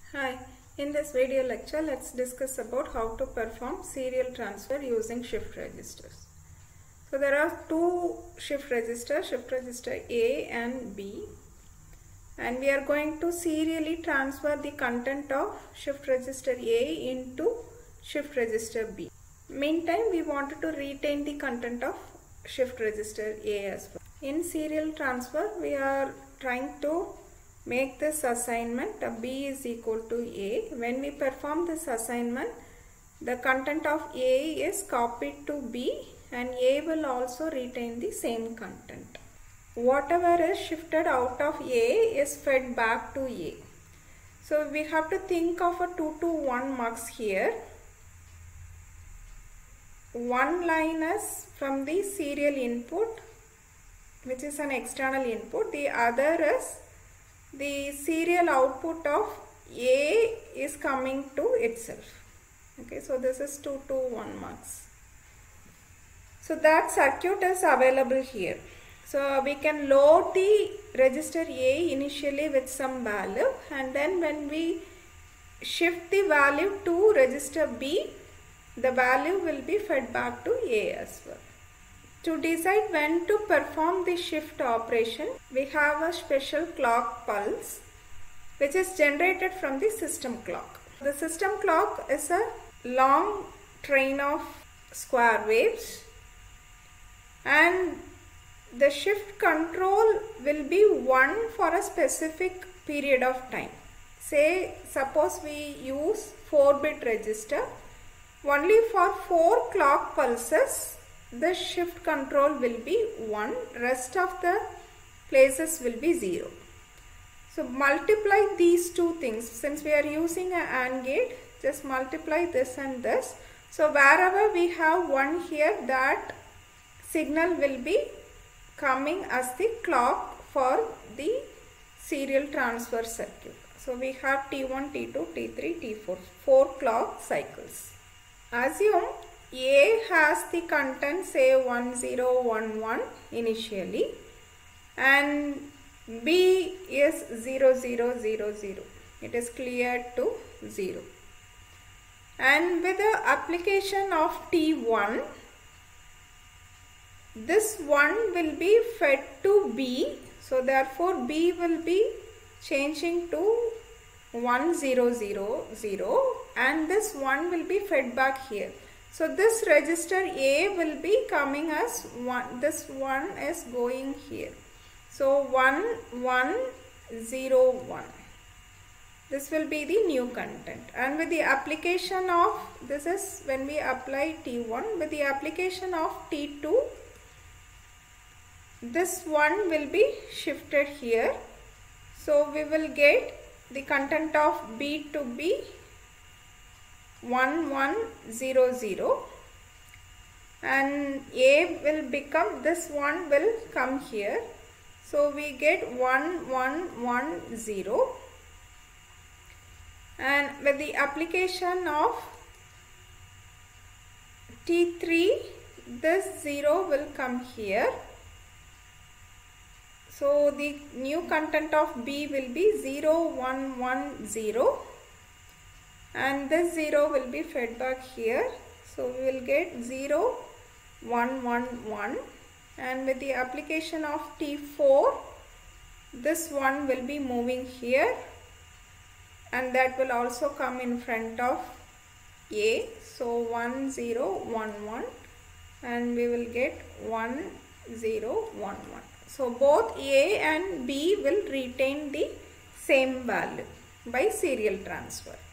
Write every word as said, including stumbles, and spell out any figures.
Hi, in this video lecture let's discuss about how to perform serial transfer using shift registers. So there are two shift registers, shift register A and B, and we are going to serially transfer the content of shift register A into shift register B. Meantime, we wanted to retain the content of shift register A as well. In serial transfer, we are trying to make this assignment uh, B is equal to A. When we perform this assignment, the content of A is copied to B and A will also retain the same content. Whatever is shifted out of A is fed back to A. So we have to think of a two to one mux here. One line is from the serial input, which is an external input. The other is the serial output of A is coming to itself. Okay, so this is two to one mux. So that circuit is available here. So we can load the register A initially with some value, and then when we shift the value to register B, the value will be fed back to A as well. To decide when to perform the shift operation, we have a special clock pulse which is generated from the system clock. The system clock is a long train of square waves, and the shift control will be one for a specific period of time. Say, suppose we use four bit register, only for four clock pulses the shift control will be one, rest of the places will be zero. So multiply these two things. Since we are using an AND gate, just multiply this and this. So wherever we have one here, that signal will be coming as the clock for the serial transfer circuit. So we have T one, T two, T three, T four, four clock cycles. Assume A has the content, say one zero one one initially, and B is zero zero zero zero. It is cleared to zero. And with the application of T one, this one will be fed to B. So therefore B will be changing to one zero zero zero, and this one will be fed back here. So this register A will be coming as one, this one is going here. So one one zero one. This will be the new content, and with the application of, this is when we apply T one, with the application of T two, this one will be shifted here. So we will get the content of B to be one one zero zero, and A will become, this one will come here. So we get one one one zero, and with the application of T three, this zero will come here. So the new content of B will be zero one one zero, and this zero will be fed back here. So we will get zero one one one, and with the application of T four, this one will be moving here, and that will also come in front of A. So one zero one one, and we will get one zero one one. So both A and B will retain the same value by serial transfer.